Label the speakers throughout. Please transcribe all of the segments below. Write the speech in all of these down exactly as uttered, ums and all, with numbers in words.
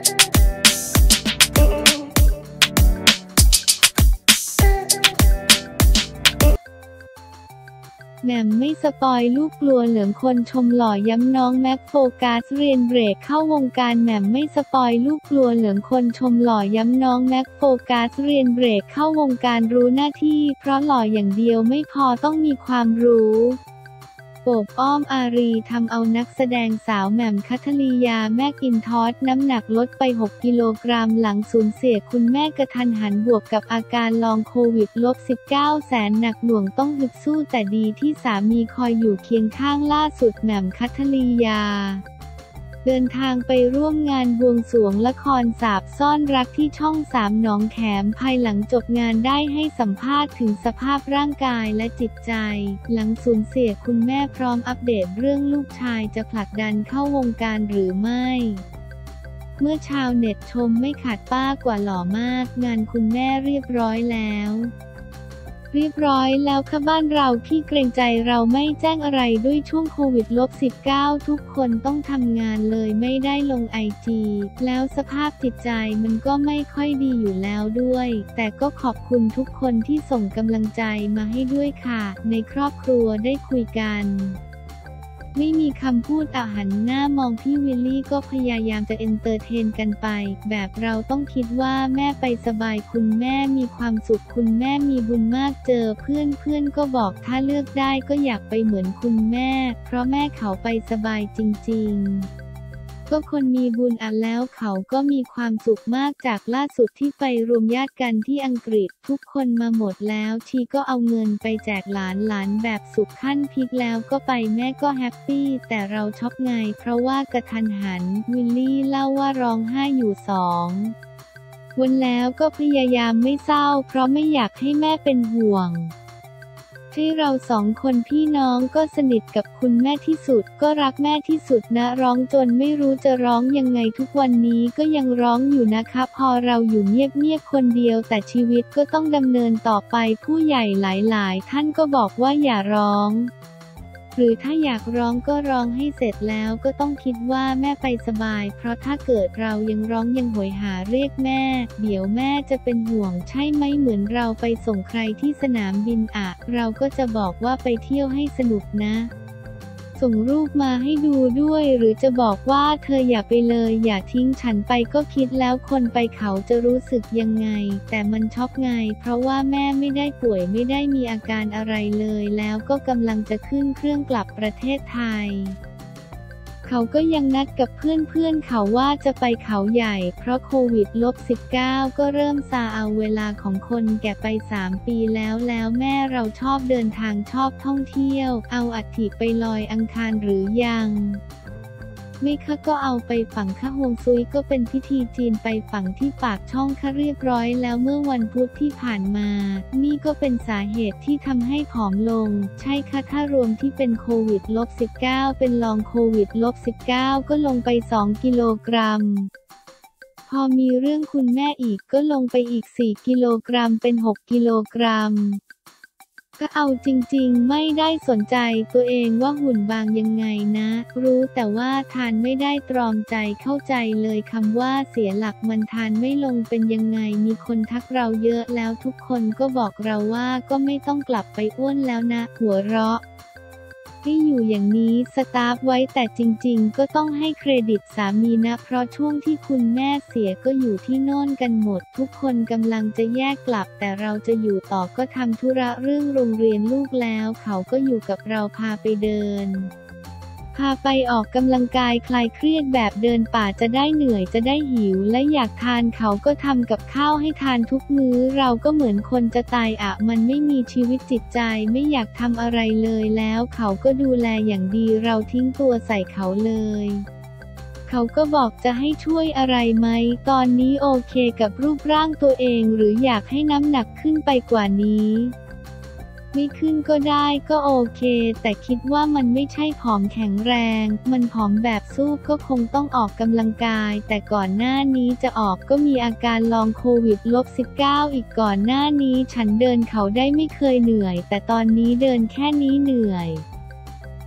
Speaker 1: แหม่มไม่สปอยลูกกลัวเหลืองคนชมหล่อย้ำน้องแม็กโฟกัสเรียนเบรกเข้าวงการแหม่มไม่สปอยลูกกลัวเหลืองคนชมหล่อย้ำน้องแม็กโฟกัสเรียนเบรกเข้าวงการรู้หน้าที่เพราะหล่ออย่างเดียวไม่พอต้องมีความรู้โอบอ้อมอารีทำเอานักแสดงสาวแหม่มคัทลียาแม่กินทอสน้ำหนักลดไปหกกิโลกรัมหลังสูญเสียคุณแม่กระทันหันบวกกับอาการลองโควิด สิบเก้า แสนหนักหน่วงต้องฮึดสู้แต่ดีที่สามีคอยอยู่เคียงข้างล่าสุดแหม่มคัทลียาเดินทางไปร่วมงานบวงสรวงละครสาบซ่อนรักที่ช่องสามหนองแขมภายหลังจบงานได้ให้สัมภาษณ์ถึงสภาพร่างกายและจิตใจหลังสูญเสียคุณแม่พร้อมอัปเดตเรื่องลูกชายจะผลักดันเข้าวงการหรือไม่เมื่อชาวเน็ตชมไม่ขาดป้ากว่าหล่อมากงานคุณแม่เรียบร้อยแล้วเรียบร้อยแล้วค่ะบ้านเราพี่เกรงใจเราไม่แจ้งอะไรด้วยช่วงโควิด สิบเก้า ทุกคนต้องทำงานเลยไม่ได้ลงไอจีแล้วสภาพจิตใจมันก็ไม่ค่อยดีอยู่แล้วด้วยแต่ก็ขอบคุณทุกคนที่ส่งกำลังใจมาให้ด้วยค่ะในครอบครัวได้คุยกันไม่มีคำพูดอ่ะหันหน้ามองพี่วิลลี่ก็พยายามจะเอนเตอร์เทนกันไปแบบเราต้องคิดว่าแม่ไปสบายคุณแม่มีความสุขคุณแม่มีบุญมากเจอเพื่อนเพื่อนก็บอกถ้าเลือกได้ก็อยากไปเหมือนคุณแม่เพราะแม่เขาไปสบายจริงๆก็คนมีบุญอ่ะแล้วเขาก็มีความสุขมากจากล่าสุดที่ไปรวมญาติกันที่อังกฤษทุกคนมาหมดแล้วชีก็เอาเงินไปแจกหลานหลานแบบสุดขั้นพีคแล้วก็ไปแม่ก็แฮปปี้แต่เราช็อกไงเพราะว่ากระทันหันวิลลี่เล่าว่าร้องไห้อยู่สองวันแล้วก็พยายามไม่เศร้าเพราะไม่อยากให้แม่เป็นห่วงที่เราสองคนพี่น้องก็สนิทกับคุณแม่ที่สุดก็รักแม่ที่สุดนะร้องจนไม่รู้จะร้องยังไงทุกวันนี้ก็ยังร้องอยู่นะคะพอเราอยู่เงียบๆคนเดียวแต่ชีวิตก็ต้องดำเนินต่อไปผู้ใหญ่หลายๆท่านก็บอกว่าอย่าร้องหรือถ้าอยากร้องก็ร้องให้เสร็จแล้วก็ต้องคิดว่าแม่ไปสบายเพราะถ้าเกิดเรายังร้องยังโหยหาเรียกแม่เดี๋ยวแม่จะเป็นห่วงใช่ไหมเหมือนเราไปส่งใครที่สนามบินอะเราก็จะบอกว่าไปเที่ยวให้สนุกนะส่งรูปมาให้ดูด้วยหรือจะบอกว่าเธออย่าไปเลยอย่าทิ้งฉันไปก็คิดแล้วคนไปเขาจะรู้สึกยังไงแต่มันช็อกไงเพราะว่าแม่ไม่ได้ป่วยไม่ได้มีอาการอะไรเลยแล้วก็กำลังจะขึ้นเครื่องกลับประเทศไทยเขาก็ยังนัดกับเพื่อนๆเขาว่าจะไปเขาใหญ่เพราะโควิด สิบเก้า ก็เริ่มซาเอาเวลาของคนแก่ไปสามปีแล้วแล้วแม่เราชอบเดินทางชอบท่องเที่ยวเอาอัฐิไปลอยอังคารหรือยังไม่ค่ะก็เอาไปฝังค่ะฮวงซุยก็เป็นพิธีจีนไปฝังที่ปากช่องค่ะเรียบร้อยแล้วเมื่อวันพุธที่ผ่านมานี่ก็เป็นสาเหตุที่ทำให้ผอมลงใช่ค่ะถ้ารวมที่เป็นโควิด สิบเก้า เป็นลองโควิด สิบเก้า ก็ลงไปสองกิโลกรัมพอมีเรื่องคุณแม่อีกก็ลงไปอีกสี่กิโลกรัมเป็นหกกิโลกรัมก็เอาจริงๆไม่ได้สนใจตัวเองว่าหุ่นบางยังไงนะรู้แต่ว่าทานไม่ได้ตรอมใจเข้าใจเลยคำว่าเสียหลักมันทานไม่ลงเป็นยังไงมีคนทักเราเยอะแล้วทุกคนก็บอกเราว่าก็ไม่ต้องกลับไปอ้วนแล้วนะหัวเราะให้อยู่อย่างนี้สตาร์ฟไว้แต่จริงๆก็ต้องให้เครดิตสามีนะเพราะช่วงที่คุณแม่เสียก็อยู่ที่โน่นกันหมดทุกคนกำลังจะแยกกลับแต่เราจะอยู่ต่อก็ทำธุระเรื่องโรงเรียนลูกแล้วเขาก็อยู่กับเราพาไปเดินพาไปออกกำลังกายคลายเครียดแบบเดินป่าจะได้เหนื่อยจะได้หิวและอยากทานเขาก็ทำกับข้าวให้ทานทุกมื้อเราก็เหมือนคนจะตายอะมันไม่มีชีวิตจิตใจไม่อยากทำอะไรเลยแล้วเขาก็ดูแลอย่างดีเราทิ้งตัวใส่เขาเลยเขาก็บอกจะให้ช่วยอะไรไหมตอนนี้โอเคกับรูปร่างตัวเองหรืออยากให้น้ำหนักขึ้นไปกว่านี้ไม่ขึ้นก็ได้ก็โอเคแต่คิดว่ามันไม่ใช่ผอมแข็งแรงมันผอมแบบสู้ก็คงต้องออกกำลังกายแต่ก่อนหน้านี้จะออกก็มีอาการลองโควิด สิบเก้า อีกก่อนหน้านี้ฉันเดินเขาได้ไม่เคยเหนื่อยแต่ตอนนี้เดินแค่นี้เหนื่อย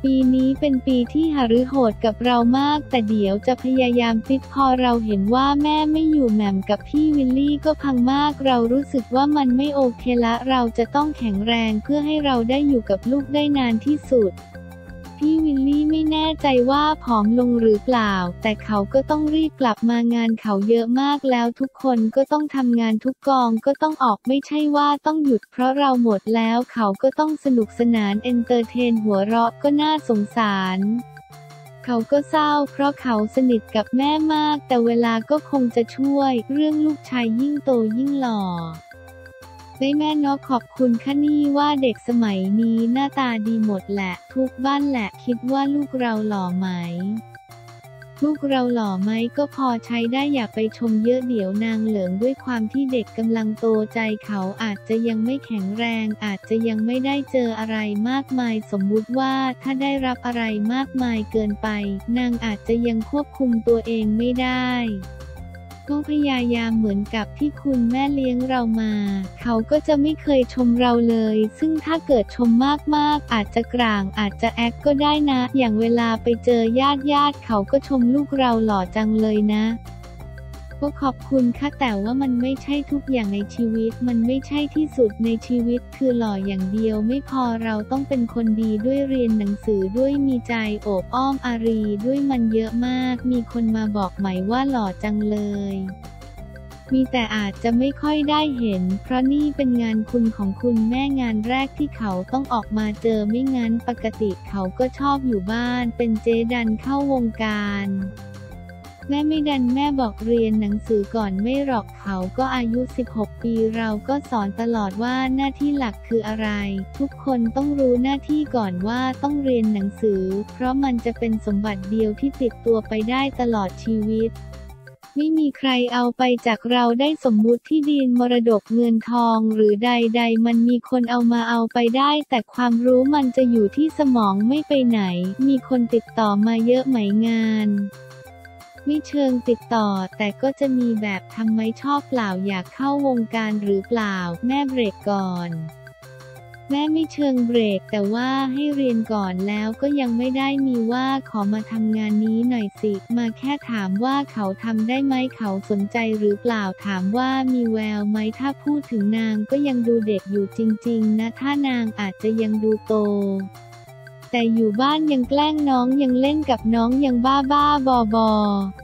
Speaker 1: ปีนี้เป็นปีที่หฤโหดกับเรามากแต่เดี๋ยวจะพยายามฟิตพอเราเห็นว่าแม่ไม่อยู่แหม่มกับพี่วิลลี่ก็พังมากเรารู้สึกว่ามันไม่โอเคละเราจะต้องแข็งแรงเพื่อให้เราได้อยู่กับลูกได้นานที่สุดพี่วิลลี่ไม่แน่ใจว่าผอมลงหรือเปล่าแต่เขาก็ต้องรีบกลับมางานเขาเยอะมากแล้วทุกคนก็ต้องทำงานทุกกองก็ต้องออกไม่ใช่ว่าต้องหยุดเพราะเราหมดแล้วเขาก็ต้องสนุกสนานเอนเตอร์เทนหัวเราะก็น่าสงสารเขาก็เศร้าเพราะเขาสนิทกับแม่มากแต่เวลาก็คงจะช่วยเรื่องลูกชายยิ่งโตยิ่งหล่อได้แม่เนาะขอบคุณค่ะนี่ว่าเด็กสมัยนี้หน้าตาดีหมดแหละทุกบ้านแหละคิดว่าลูกเราหล่อไหมลูกเราหล่อไหมก็พอใช้ได้อย่าไปชมเยอะเดี๋ยวนางเหลืองด้วยความที่เด็กกำลังโตใจเขาอาจจะยังไม่แข็งแรงอาจจะยังไม่ได้เจออะไรมากมายสมมุติว่าถ้าได้รับอะไรมากมายเกินไปนางอาจจะยังควบคุมตัวเองไม่ได้ก็พยายามเหมือนกับที่คุณแม่เลี้ยงเรามาเขาก็จะไม่เคยชมเราเลยซึ่งถ้าเกิดชมมากๆอาจจะกลางอาจจะแอคก็ได้นะอย่างเวลาไปเจอญาติญาติเขาก็ชมลูกเราหล่อจังเลยนะก็ขอบคุณค่ะแต่ว่ามันไม่ใช่ทุกอย่างในชีวิตมันไม่ใช่ที่สุดในชีวิตคือหล่ออย่างเดียวไม่พอเราต้องเป็นคนดีด้วยเรียนหนังสือด้วยมีใจโอบอ้อมอารีด้วยมันเยอะมากมีคนมาบอกใหม่ว่าหล่อจังเลยมีแต่อาจจะไม่ค่อยได้เห็นเพราะนี่เป็นงานคุณของคุณแม่งานแรกที่เขาต้องออกมาเจอไม่งั้นปกติเขาก็ชอบอยู่บ้านเป็นเจ๊ดันเข้าวงการแม่ไม่ดันแม่บอกเรียนหนังสือก่อนไม่หรอกเขาก็อายุสิบหกปีเราก็สอนตลอดว่าหน้าที่หลักคืออะไรทุกคนต้องรู้หน้าที่ก่อนว่าต้องเรียนหนังสือเพราะมันจะเป็นสมบัติเดียวที่ติดตัวไปได้ตลอดชีวิตไม่มีใครเอาไปจากเราได้สมมุติที่ดินมรดกเงินทองหรือใดๆมันมีคนเอามาเอาไปได้แต่ความรู้มันจะอยู่ที่สมองไม่ไปไหนมีคนติดต่อมาเยอะไหมงานไม่เชิงติดต่อแต่ก็จะมีแบบทำไมชอบเปล่าอยากเข้าวงการหรือเปล่าแม่เบรกก่อนแม่ไม่เชิงเบรกแต่ว่าให้เรียนก่อนแล้วก็ยังไม่ได้มีว่าขอมาทำงานนี้หน่อยสิมาแค่ถามว่าเขาทำได้ไหมเขาสนใจหรือเปล่าถามว่ามีแววไหมถ้าพูดถึงนางก็ยังดูเด็กอยู่จริงๆนะถ้านางอาจจะยังดูโตแต่อยู่บ้านยังแกล้งน้องยังเล่นกับน้องยังบ้าบ้าบอบอ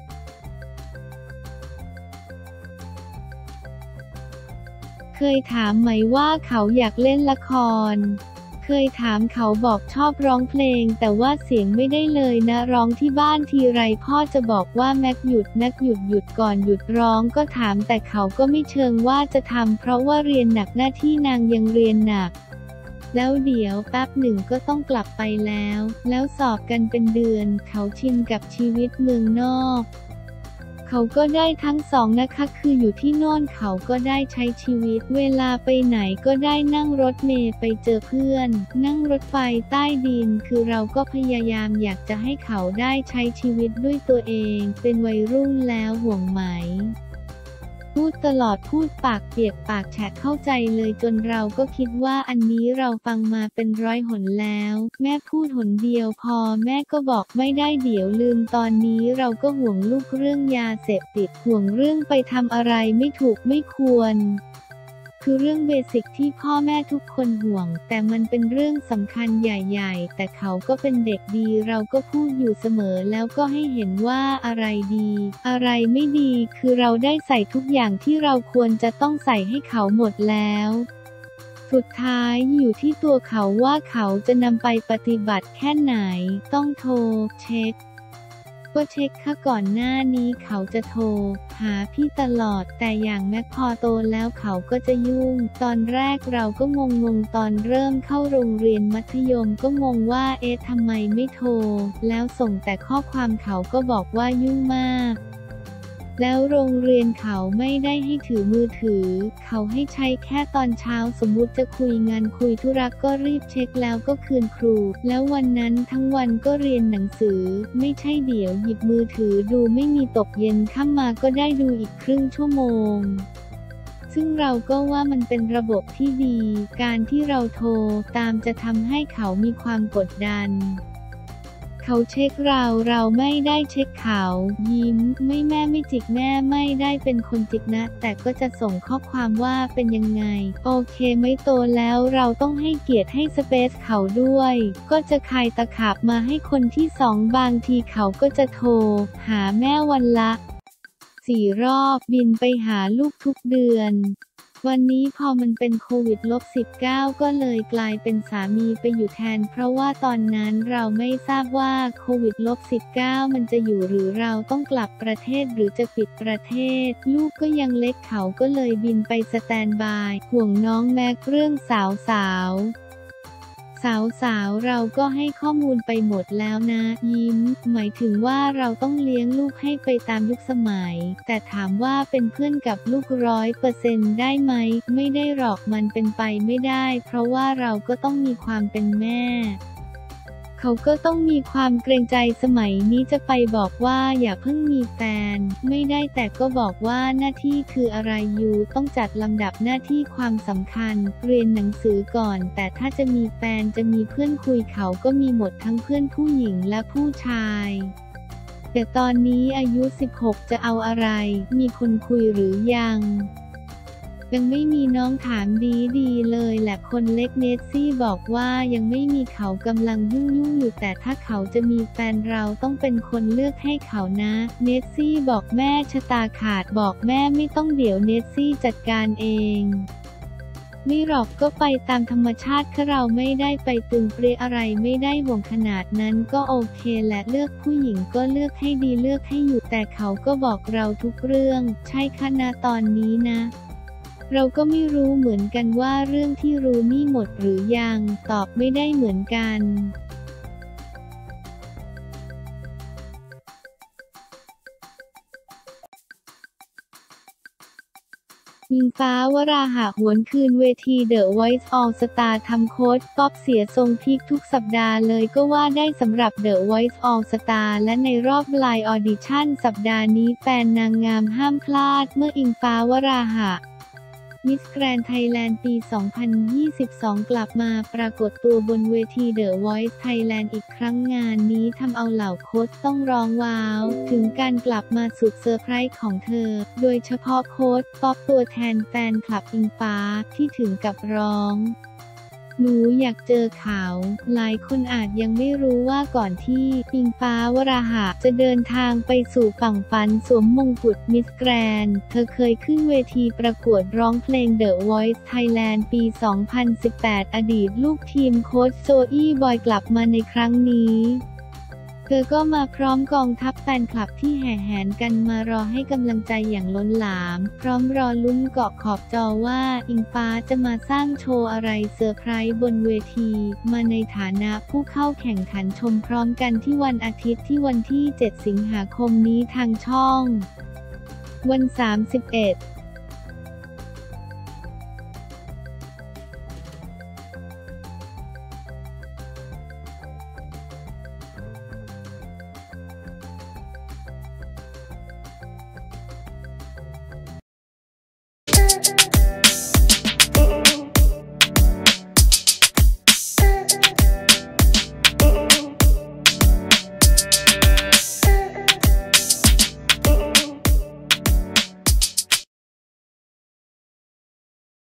Speaker 1: เคยถามไหมว่าเขาอยากเล่นละครเคยถามเขาบอกชอบร้องเพลงแต่ว่าเสียงไม่ได้เลยนะร้องที่บ้านทีไรพ่อจะบอกว่าแม็กหยุดแม็กหยุดหยุดก่อนหยุดร้องก็ถามแต่เขาก็ไม่เชิงว่าจะทำเพราะว่าเรียนหนักหน้าที่นางยังเรียนหนักแล้วเดี๋ยวแป๊บหนึ่งก็ต้องกลับไปแล้วแล้วสอบกันเป็นเดือนเขาชินกับชีวิตเมืองนอกเขาก็ได้ทั้งสองนะคะคืออยู่ที่โน่นเขาก็ได้ใช้ชีวิตเวลาไปไหนก็ได้นั่งรถเมล์ไปเจอเพื่อนนั่งรถไฟใต้ดินคือเราก็พยายามอยากจะให้เขาได้ใช้ชีวิตด้วยตัวเองเป็นวัยรุ่นแล้วห่วงไหมพูดตลอดพูดปากเปียกปากแฉะเข้าใจเลยจนเราก็คิดว่าอันนี้เราฟังมาเป็นร้อยหนแล้วแม่พูดหนเดียวพอแม่ก็บอกไม่ได้เดี๋ยวลืมตอนนี้เราก็ห่วงลูกเรื่องยาเสพติดห่วงเรื่องไปทำอะไรไม่ถูกไม่ควรคือเรื่องเบสิกที่พ่อแม่ทุกคนห่วงแต่มันเป็นเรื่องสำคัญใหญ่ๆแต่เขาก็เป็นเด็กดีเราก็พูดอยู่เสมอแล้วก็ให้เห็นว่าอะไรดีอะไรไม่ดีคือเราได้ใส่ทุกอย่างที่เราควรจะต้องใส่ให้เขาหมดแล้วสุดท้ายอยู่ที่ตัวเขาว่าเขาจะนำไปปฏิบัติแค่ไหนต้องโทรเช็คก็เช็คค่ะก่อนหน้านี้เขาจะโทรหาพี่ตลอดแต่อย่างแม็กพอโตแล้วเขาก็จะยุ่งตอนแรกเราก็งงงตอนเริ่มเข้าโรงเรียนมัธยมก็งงว่าเอ๊ะทำไมไม่โทรแล้วส่งแต่ข้อความเขาก็บอกว่ายุ่งมากแล้วโรงเรียนเขาไม่ได้ให้ถือมือถือเขาให้ใช้แค่ตอนเช้าสมมุติจะคุยงานคุยธุระก็รีบเช็คแล้วก็คืนครูแล้ววันนั้นทั้งวันก็เรียนหนังสือไม่ใช่เดี๋ยวหยิบมือถือดูไม่มีตกเย็นค่ำมาก็ได้ดูอีกครึ่งชั่วโมงซึ่งเราก็ว่ามันเป็นระบบที่ดีการที่เราโทรตามจะทำให้เขามีความกดดันเขาเช็คเราเราไม่ได้เช็คเขายิ้มไม่แม่ไม่จิกแม่ไม่ได้เป็นคนจิกนะแต่ก็จะส่งข้อความว่าเป็นยังไงโอเคไม่โตแล้วเราต้องให้เกียรติให้สเปซเขาด้วยก็จะคายตะขาบมาให้คนที่สองบางทีเขาก็จะโทรหาแม่วันละสี่รอบบินไปหาลูกทุกเดือนวันนี้พอมันเป็นโควิด สิบเก้า ก็เลยกลายเป็นสามีไปอยู่แทนเพราะว่าตอนนั้นเราไม่ทราบว่าโควิด สิบเก้า มันจะอยู่หรือเราต้องกลับประเทศหรือจะปิดประเทศลูกก็ยังเล็กเขาก็เลยบินไปสแตนด์บายห่วงน้องแม็กเรื่องสาวสาวสาวสาวเราก็ให้ข้อมูลไปหมดแล้วนะยิ้มหมายถึงว่าเราต้องเลี้ยงลูกให้ไปตามยุคสมัยแต่ถามว่าเป็นเพื่อนกับลูกร้อยเปอร์เซ็นต์ได้ไหมไม่ได้หรอกมันเป็นไปไม่ได้เพราะว่าเราก็ต้องมีความเป็นแม่เขาก็ต้องมีความเกรงใจสมัยนี้จะไปบอกว่าอย่าเพิ่งมีแฟนไม่ได้แต่ก็บอกว่าหน้าที่คืออะไรอยู่ต้องจัดลำดับหน้าที่ความสำคัญเรียนหนังสือก่อนแต่ถ้าจะมีแฟนจะมีเพื่อนคุยเขาก็มีหมดทั้งเพื่อนผู้หญิงและผู้ชายแต่ตอนนี้อายุสิบหกจะเอาอะไรมีคนคุยหรือยังยังไม่มีน้องถามดีดีเลยแหละคนเล็กเนสซี่บอกว่ายังไม่มีเขากำลังยุ่งยุ่งอยู่แต่ถ้าเขาจะมีแฟนเราต้องเป็นคนเลือกให้เขานะเนสซี่บอกแม่ชะตาขาดบอกแม่ไม่ต้องเดี๋ยวเนสซี่จัดการเองไม่หรอกก็ไปตามธรรมชาติค่ะเราไม่ได้ไปตึงเปรี้ยอะไรไม่ได้ห่วงขนาดนั้นก็โอเคแหละเลือกผู้หญิงก็เลือกให้ดีเลือกให้อยู่แต่เขาก็บอกเราทุกเรื่องใช่ค่ะนะตอนนี้นะเราก็ไม่รู้เหมือนกันว่าเรื่องที่รู้นี่หมดหรือยังตอบไม่ได้เหมือนกันอิงฟ้าวราหะหวนคืนเวที The Voice All Star ทำโค้ชป๊อปเสียทรงพีคทุกสัปดาห์เลยก็ว่าได้สำหรับ The Voice All Star และในรอบไลฟ์ออดิชั่นสัปดาห์นี้แฟนนางงามห้ามพลาดเมื่ออิงฟ้าวราหะมิสแกรนด์ไทยแลนด์ปี สองพันยี่สิบสอง กลับมาปรากฏตัวบนเวที The Voice Thailand อีกครั้งงานนี้ทำเอาเหล่าโค้ชต้องร้องว้าวถึงการกลับมาสุดเซอร์ไพรส์ของเธอโดยเฉพาะโค้ชป๊อปตัวแทนแฟนคลับอิงฟ้าที่ถึงกับร้องหนูอยากเจอเขาหลายคนอาจยังไม่รู้ว่าก่อนที่อิงฟ้าวราหะจะเดินทางไปสู่ฝั่งฝันสวมมงกุฎมิสแกรนด์เธอเคยขึ้นเวทีประกวดร้องเพลง The Voice Thailand ปี สองพันสิบแปด อดีตลูกทีมโค้ชโจอี้บอยกลับมาในครั้งนี้เธอก็มาพร้อมกองทัพแฟนคลับที่แห่แหนกันมารอให้กำลังใจอย่างล้นหลามพร้อมรอลุ้นเกาะขอบจอว่าอิงฟ้าจะมาสร้างโชว์อะไรเซอร์ไพรส์บนเวทีมาในฐานะผู้เข้าแข่งขันชมพร้อมกันที่วันอาทิตย์ที่วันที่เจ็ดสิงหาคมนี้ทางช่องวันสามสิบเอ็ด